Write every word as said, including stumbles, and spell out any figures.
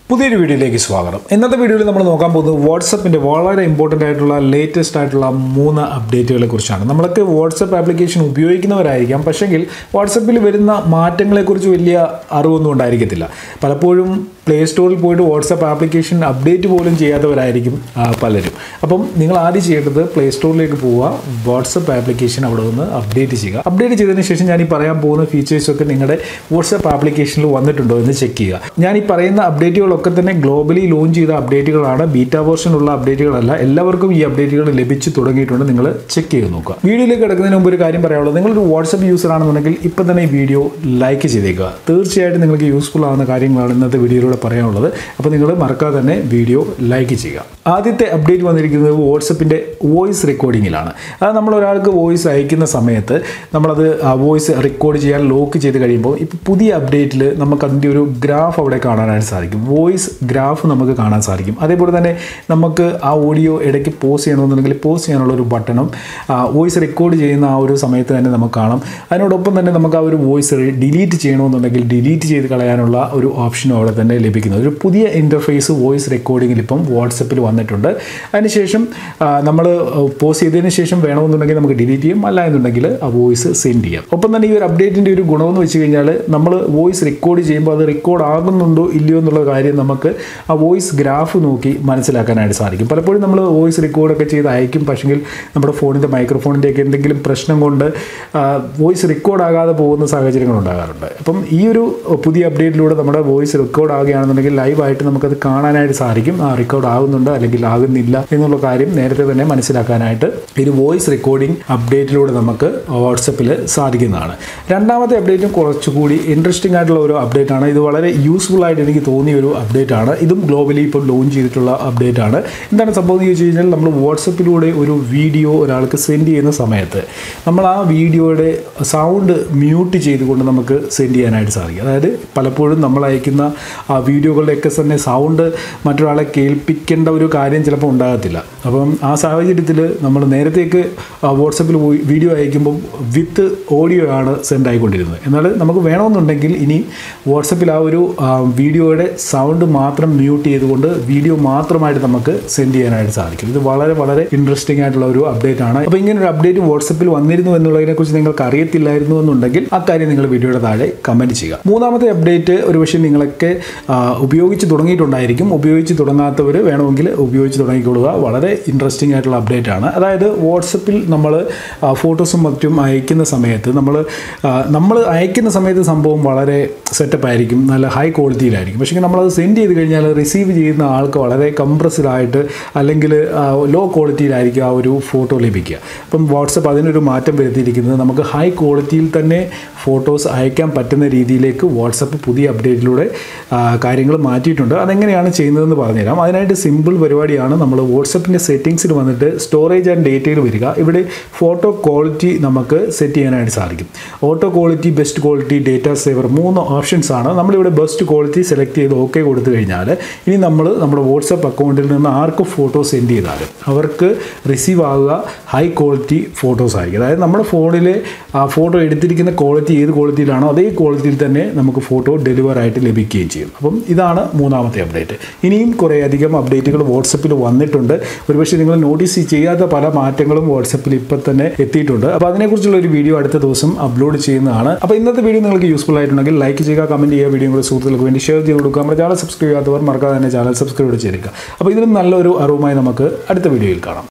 പുതിയൊരു വീഡിയോയിലേക്ക് സ്വാഗതം. ഇന്നത്തെ വീഡിയോയിൽ നമ്മൾ നോക്കാൻ പോകുന്നത് വാട്സപ്പിൻ്റെ വളരെ ഇമ്പോർട്ടൻ്റ് ആയിട്ടുള്ള ലേറ്റസ്റ്റ് ആയിട്ടുള്ള മൂന്ന് അപ്ഡേറ്റുകളെ കുറിച്ചാണ്. നമ്മളൊക്കെ വാട്സപ്പ് ആപ്ലിക്കേഷൻ ഉപയോഗിക്കുന്നവരായിരിക്കാം, പക്ഷെങ്കിൽ വാട്സപ്പിൽ വരുന്ന മാറ്റങ്ങളെക്കുറിച്ച് വലിയ അറിവൊന്നും ഉണ്ടായിരിക്കത്തില്ല. പലപ്പോഴും പ്ലേ സ്റ്റോറിൽ പോയിട്ട് വാട്സപ്പ് ആപ്ലിക്കേഷൻ അപ്ഡേറ്റ് പോലും ചെയ്യാത്തവരായിരിക്കും പലരും. അപ്പം നിങ്ങൾ ആദ്യം ചെയ്യേണ്ടത് പ്ലേ സ്റ്റോറിലേക്ക് പോവുക, വാട്സപ്പ് ആപ്ലിക്കേഷൻ അവിടെ നിന്ന് അപ്ഡേറ്റ് ചെയ്യുക. അപ്ഡേറ്റ് ചെയ്തതിന് ശേഷം ഞാൻ ഈ പറയാൻ പോകുന്ന ഫീച്ചേഴ്സൊക്കെ നിങ്ങളുടെ വാട്സപ്പ് ആപ്ലിക്കേഷനിൽ വന്നിട്ടുണ്ടോ എന്ന് ചെക്ക് ചെയ്യുക. ഞാൻ ഈ പറയുന്ന അപ്ഡേറ്റുകളൊക്കെ തന്നെ ഗ്ലോബലി ലോഞ്ച് ചെയ്ത അപ്ഡേറ്റുകളാണ്, ബീറ്റ വേർഷനുള്ള അപ്ഡേറ്റുകളല്ല. എല്ലാവർക്കും ഈ അപ്ഡേറ്റുകൾ ലഭിച്ചു തുടങ്ങിയിട്ടുണ്ട്. നിങ്ങൾ ചെക്ക് ചെയ്ത് നോക്കുക. വീഡിയോയിലേക്ക് കിടക്കുന്നതിന് മുമ്പ് ഒരു കാര്യം പറയാനുള്ളത്, നിങ്ങളൊരു വാട്സപ്പ് യൂസർ ആണെന്നുണ്ടെങ്കിൽ ഇപ്പം തന്നെ ഈ വീഡിയോ ലൈക്ക് ചെയ്തേക്കുക. തീർച്ചയായിട്ടും നിങ്ങൾക്ക് യൂസ്ഫുൾ ആവുന്ന കാര്യങ്ങളാണ് ഇന്നത്തെ വീഡിയോയിലൂടെ പറയാനുള്ളത്. അപ്പോൾ നിങ്ങൾ മറക്കാതെ തന്നെ വീഡിയോ ലൈക്ക് ചെയ്യുക. ആദ്യത്തെ അപ്ഡേറ്റ് വന്നിരിക്കുന്നത് വാട്സപ്പിൻ്റെ വോയിസ് റെക്കോർഡിങ്ങിലാണ്. അത് നമ്മൾ ഒരാൾക്ക് വോയിസ് അയക്കുന്ന സമയത്ത് നമ്മളത് വോയിസ് റെക്കോർഡ് ചെയ്യാൻ ലോക്ക് ചെയ്ത് കഴിയുമ്പോൾ ഇപ്പോൾ പുതിയ അപ്ഡേറ്റിൽ നമുക്ക് അതിൻ്റെ ഒരു ഗ്രാഫ് അവിടെ കാണാനായിട്ട് സാധിക്കും. വോയിസ് ഗ്രാഫ് നമുക്ക് കാണാൻ സാധിക്കും. അതേപോലെ തന്നെ നമുക്ക് ആ ഓഡിയോ ഇടയ്ക്ക് പോസ് ചെയ്യണമെന്നുണ്ടെങ്കിൽ പോസ് ചെയ്യാനുള്ള ഒരു ബട്ടണും വോയിസ് റെക്കോർഡ് ചെയ്യുന്ന ആ ഒരു സമയത്ത് തന്നെ നമുക്ക് കാണാം. അതിനോടൊപ്പം തന്നെ നമുക്ക് ആ ഒരു വോയിസ് ഡിലീറ്റ് ചെയ്യണമെന്നുണ്ടെങ്കിൽ ഡിലീറ്റ് ചെയ്ത് കളയാനുള്ള ഒരു ഓപ്ഷനും അവിടെ തന്നെ ലഭിക്കുന്നത്. ഒരു പുതിയ ഇൻ്റർഫേസ് വോയിസ് റെക്കോർഡിങ്ങിൽ ഇപ്പം വാട്സപ്പിൽ വന്നിട്ടുണ്ട്. അതിനുശേഷം നമ്മൾ പോസ് ചെയ്തതിന് ശേഷം വേണമെന്നുണ്ടെങ്കിൽ നമുക്ക് ഡിലീറ്റ് ചെയ്യും, അല്ല എന്നുണ്ടെങ്കിൽ ആ വോയിസ് സെൻഡ് ചെയ്യാം. ഒപ്പം തന്നെ ഈ ഒരു അപ്ഡേറ്റിൻ്റെ ഒരു ഗുണമെന്ന് വെച്ച് കഴിഞ്ഞാൽ നമ്മൾ വോയിസ് റെക്കോർഡ് ചെയ്യുമ്പോൾ അത് റെക്കോർഡ് ആകുന്നുണ്ടോ ഇല്ലയോ എന്നുള്ള കാര്യം നമുക്ക് ആ വോയിസ് ഗ്രാഫ് നോക്കി മനസ്സിലാക്കാനായിട്ട് സാധിക്കും. പലപ്പോഴും നമ്മൾ വോയിസ് റെക്കോർഡൊക്കെ ചെയ്ത് അയക്കും, പക്ഷെങ്കിൽ നമ്മുടെ ഫോണിൻ്റെ മൈക്രോഫോണിൻ്റെയൊക്കെ എന്തെങ്കിലും പ്രശ്നം കൊണ്ട് വോയിസ് റെക്കോർഡ് ആകാതെ പോകുന്ന സാഹചര്യങ്ങൾ ഉണ്ടാകാറുണ്ട്. അപ്പം ഈ ഒരു പുതിയ അപ്ഡേറ്റിലൂടെ നമ്മുടെ വോയിസ് റെക്കോർഡ് ആകുകയാണെന്നുണ്ടെങ്കിൽ ലൈവായിട്ട് നമുക്കത് കാണാനായിട്ട് സാധിക്കും. ആ റെക്കോർഡ് ആകുന്നുണ്ട് അല്ലെങ്കിൽ ആകുന്നില്ല എന്നുള്ള കാര്യം നേരത്തെ തന്നെ മനസ്സിലാക്കാനായിട്ട് ഒരു വോയിസ് റെക്കോർഡിംഗ് അപ്ഡേറ്റിലൂടെ നമുക്ക് വാട്സപ്പിൽ സാധിക്കുന്നതാണ്. രണ്ടാമത്തെ അപ്ഡേറ്റും കുറച്ചുകൂടി ഇൻട്രസ്റ്റിംഗ് ആയിട്ടുള്ള ഒരു അപ്ഡേറ്റ് ആണ്. ഇത് വളരെ യൂസ്ഫുൾ ആയിട്ട് എനിക്ക് തോന്നിയ ഒരു അപ്ഡേറ്റ് ആണ്. ഇതും ഗ്ലോബലി ഇപ്പോൾ ലോഞ്ച് ചെയ്തിട്ടുള്ള അപ്ഡേറ്റ് ആണ്. എന്താണ് സംഭവം എന്ന് ചോദിച്ചു കഴിഞ്ഞാൽ, നമ്മൾ വാട്സപ്പിലൂടെ ഒരു വീഡിയോ ഒരാൾക്ക് സെൻഡ് ചെയ്യുന്ന സമയത്ത് നമ്മൾ ആ വീഡിയോയുടെ സൗണ്ട് മ്യൂട്ട് ചെയ്തുകൊണ്ട് നമുക്ക് സെൻഡ് ചെയ്യാനായിട്ട് സാധിക്കും. അതായത് പലപ്പോഴും നമ്മൾ അയക്കുന്ന ആ വീഡിയോകളുടെയൊക്കെ തന്നെ സൗണ്ട് മറ്റൊരാളെ കേൾപ്പിക്കേണ്ട ഒരു കാര്യം ചിലപ്പോൾ ഉണ്ടാകത്തില്ല. അപ്പം ആ സാഹചര്യത്തിൽ നമ്മൾ നേരത്തേക്ക് വാട്സപ്പിൽ പോയി വീഡിയോ അയക്കുമ്പോൾ വിത്ത് ഓഡിയോ ആണ് സെൻഡ് ആയിക്കൊണ്ടിരുന്നത്. എന്നാൽ നമുക്ക് വേണമെന്നുണ്ടെങ്കിൽ ഇനി വാട്സപ്പിൽ ആ ഒരു വീഡിയോയുടെ സൗണ്ട് മാത്രം മ്യൂട്ട് ചെയ്തുകൊണ്ട് വീഡിയോ മാത്രമായിട്ട് നമുക്ക് സെൻഡ് ചെയ്യാനായിട്ട് സാധിക്കും. ഇത് വളരെ വളരെ ഇൻട്രസ്റ്റിംഗ് ആയിട്ടുള്ള ഒരു അപ്ഡേറ്റ് ആണ്. അപ്പോൾ ഇങ്ങനെ ഒരു അപ്ഡേറ്റ് വാട്സപ്പിൽ വന്നിരുന്നു എന്നുള്ളതിനെക്കുറിച്ച് നിങ്ങൾക്ക് അറിയത്തില്ലായിരുന്നു എന്നുണ്ടെങ്കിൽ ആ കാര്യം നിങ്ങൾ വീഡിയോയുടെ താഴെ കമൻറ്റ് ചെയ്യുക. മൂന്നാമത്തെ അപ്ഡേറ്റ് ഒരു പക്ഷേ നിങ്ങളൊക്കെ ഉപയോഗിച്ച് തുടങ്ങിയിട്ടുണ്ടായിരിക്കും. ഉപയോഗിച്ച് തുടങ്ങാത്തവർ വേണമെങ്കിൽ ഉപയോഗിച്ച് തുടങ്ങിക്കൊള്ളുക. വളരെ ഇൻട്രസ്റ്റിംഗ് ആയിട്ടുള്ള അപ്ഡേറ്റ് ആണ്. അതായത് വാട്സപ്പിൽ നമ്മൾ ഫോട്ടോസും മറ്റും അയക്കുന്ന സമയത്ത് നമ്മൾ നമ്മൾ അയക്കുന്ന സമയത്ത് സംഭവം വളരെ സെറ്റപ്പ് ആയിരിക്കും, നല്ല ഹൈ ക്വാളിറ്റിയിലായിരിക്കും. പക്ഷേ നമ്മളത് സെൻഡ് ചെയ്ത് കഴിഞ്ഞാൽ റിസീവ് ചെയ്യുന്ന ആൾക്ക് വളരെ കംപ്രസ്ഡ് ആയിട്ട് അല്ലെങ്കിൽ ലോ ക്വാളിറ്റിയിലായിരിക്കും ആ ഒരു ഫോട്ടോ ലഭിക്കുക. അപ്പം വാട്സപ്പ് അതിനൊരു മാറ്റം വരുത്തിയിരിക്കുന്നത് നമുക്ക് ഹൈ ക്വാളിറ്റിയിൽ തന്നെ ഫോട്ടോസ് അയക്കാൻ പറ്റുന്ന രീതിയിലേക്ക് വാട്സപ്പ് പുതിയ അപ്ഡേറ്റിലൂടെ കാര്യങ്ങൾ മാറ്റിയിട്ടുണ്ട്. അതെങ്ങനെയാണ് ചെയ്യുന്നതെന്ന് പറഞ്ഞുതരാം. അതിനായിട്ട് സിമ്പിൾ പരിപാടിയാണ്. നമ്മൾ വാട്സപ്പിൻ്റെ സെറ്റിങ്സിൽ വന്നിട്ട് സ്റ്റോറേജ് ആൻഡ് ഡേറ്റയിൽ വരിക. ഇവിടെ ഫോട്ടോ ക്വാളിറ്റി നമുക്ക് സെറ്റ് ചെയ്യാനായിട്ട് സാധിക്കും. Auto quality, best quality, data saver മൂന്ന് ഓപ്ഷൻസ് ആണ്. നമ്മളിവിടെ ബെസ്റ്റ് ക്വാളിറ്റി സെലക്ട് ചെയ്ത് ഓക്കെ കൊടുത്തു കഴിഞ്ഞാൽ ഇനി നമ്മൾ നമ്മുടെ വാട്സപ്പ് അക്കൗണ്ടിൽ നിന്ന് ആർക്ക് ഫോട്ടോ സെൻഡ് ചെയ്താലും അവർക്ക് റിസീവ് ആകുക ഹൈ ക്വാളിറ്റി ഫോട്ടോസ് ആയിരിക്കും. അതായത് നമ്മുടെ ഫോണിൽ ആ ഫോട്ടോ എടുത്തിരിക്കുന്ന ക്വാളിറ്റി ഏത് ക്വാളിറ്റിയിലാണോ അതേ ക്വാളിറ്റിയിൽ തന്നെ നമുക്ക് ഫോട്ടോ ഡെലിവർ ആയിട്ട് ലഭിക്കുകയും ചെയ്യും. അപ്പം ഇതാണ് മൂന്നാമത്തെ അപ്ഡേറ്റ്. ഇനിയും കുറേയധികം അപ്ഡേറ്റുകൾ വാട്സപ്പിൽ വന്നിട്ടുണ്ട്. ഒരുപക്ഷെ നിങ്ങൾ നോട്ടീസ് ചെയ്യാത്ത പല മാറ്റങ്ങളും വാട്സപ്പിൽ ഇപ്പം തന്നെ എത്തിയിട്ടുണ്ട്. അപ്പോൾ അതിനെക്കുറിച്ചുള്ള ഒരു വീഡിയോ അടുത്ത ദിവസം അപ്ലോഡ് ചെയ്യുന്നതാണ്. അപ്പോൾ ഇന്നത്തെ വീഡിയോ നിങ്ങൾക്ക് യൂസ്ഫുൾ ആയിട്ടുണ്ടെങ്കിൽ ലൈക്ക് ചെയ്യുക, കമൻറ്റ് ചെയ്യുക, വീഡിയോ കൂടെ സുഹൃത്തുക്കൾക്ക് വേണ്ടി ഷെയർ ചെയ്ത് കൊടുക്കുക. നമ്മുടെ ചാനൽ സബ്സ്ക്രൈബ് ചെയ്യാത്തവർ മറക്കാതെ തന്നെ ചാനൽ സബ്സ്ക്രൈബ് ചെയ്തിരിക്കുക. അപ്പോൾ ഇതിനും നല്ലൊരു അറിവുമായി നമുക്ക് അടുത്ത വീഡിയോയിൽ കാണാം.